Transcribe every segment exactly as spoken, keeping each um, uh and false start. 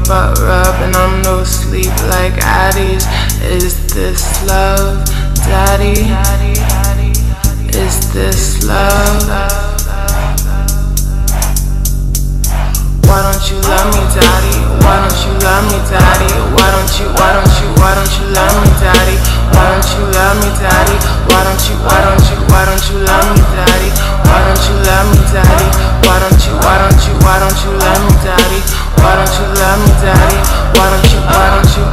butt rub and I'm no sleep like Addie's. Is this love, Daddy? Is this love? Why don't you love me, Daddy? Why don't you love me, Daddy? Why don't you, why don't you, why don't you love me, Daddy? Why don't you love me, Daddy? Why don't you, why don't you, why don't you love me, Daddy? Why don't you love me, Daddy? Why don't you, why don't you, why don't you love me, Daddy? Why don't you love me, Daddy? Why don't you, why don't you?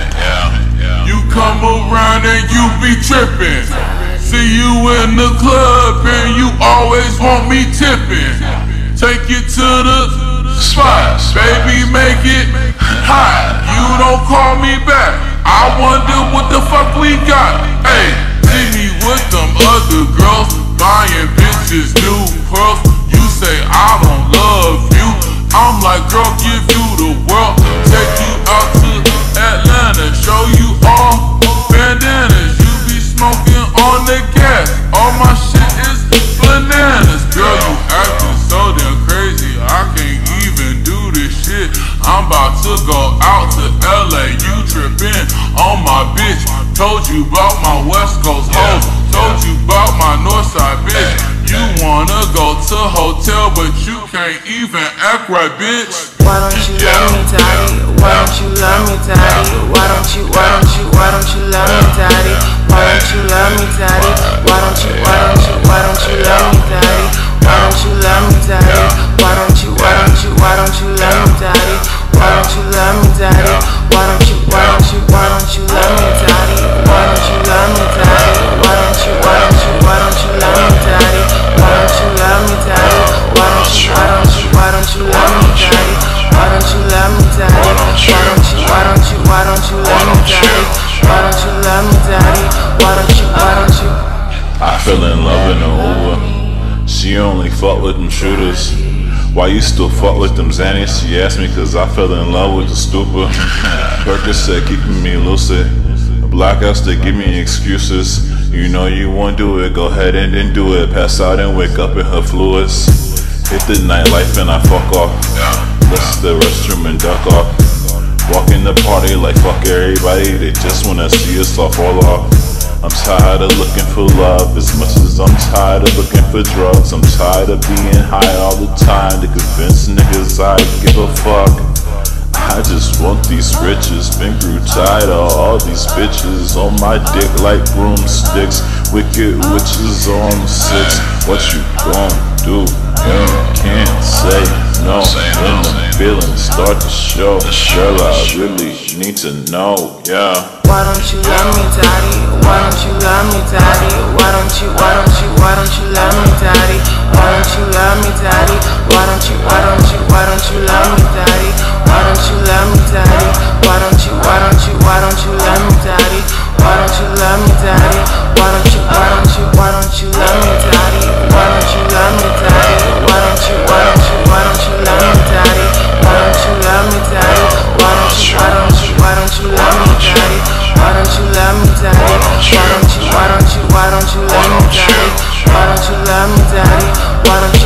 You come around and you be trippin'. See you in the club and you always want me tippin'. Take it to the spot, baby, make it hot. You don't call me back, I wonder what the fuck we got. Hey, see me with them other girls, buying bitches new pearls. You say I don't love you, I'm like, girl, give you the world. Take you out to Atlanta, show you all bandanas. You be smoking on the gas, all my shit is bananas. Girl, you acting so damn crazy, I can't even do this shit. I'm about to go out to L A, you trippin' on my bitch. Told you about my West Coast hoes, told you about my Northside bitch. You wanna go to hotel, but you can't even act right, bitch. Why don't you love me, Daddy? Why don't you love me, Daddy? Why don't you, why don't you, why don't you love me, Daddy? Why don't you love me, Daddy? Why don't you, why don't you, why don't you love me, Daddy? Why don't you love me, Daddy? Why don't you, why don't you, why don't you love me, Daddy? Why don't you love me, Daddy? Why don't you, why don't you, why don't you love me, Daddy? Why don't you love me, Daddy? Why don't you, why don't you, why don't you love me, Daddy? Why don't you love me, Daddy? Why don't you, why don't you, why don't you love me, Daddy? Why don't you love me, Daddy? Why don't you, why don't you, why don't you love me, Daddy? Why don't you love me, Daddy? Why don't you, why don't you? I fell in love in the Uber. She only fuck with them shooters. Why you still fuck with them Xannies? She asked me cause I fell in love with the stupor. Percocet keeping me lucid. Blackouts they give me excuses. You know you won't do it, go ahead and then do it. Pass out and wake up in her fluids. Hit the nightlife and I fuck off. Listen to the restroom and duck off. Walk in the party like fuck everybody. They just wanna see us all fall off. I'm tired of looking for love as much as I'm tired of looking for drugs. I'm tired of being high all the time to convince niggas I give a fuck. I just want these riches, been grew tired of all these bitches on my dick like broomsticks. Wicked witches on the six. What you gon' do? You can't say no when the feelings start to show. Girl, I really need to know, yeah. Why don't you love me, Daddy? Why don't you love me, Daddy? Why don't you, why don't you, why don't you love me, Daddy? Why don't you love me, Daddy? Why don't you, why don't you, why don't you love me, Daddy? Why don't you love me, Daddy? Why don't you, why don't you, why don't you love me, Daddy? Why don't you love me, Daddy? Why don't you, why don't you, why don't you love me, Daddy? Why don't you love me, Daddy? Why don't you, why don't you, why don't you love me, Daddy? Why don't you love me, Daddy? Why don't you, why don't you, why don't you love me, Daddy? Why don't you love me, Daddy? Why don't you, why don't you, why don't you love me, Daddy? Why don't you love me, Daddy? Why don't you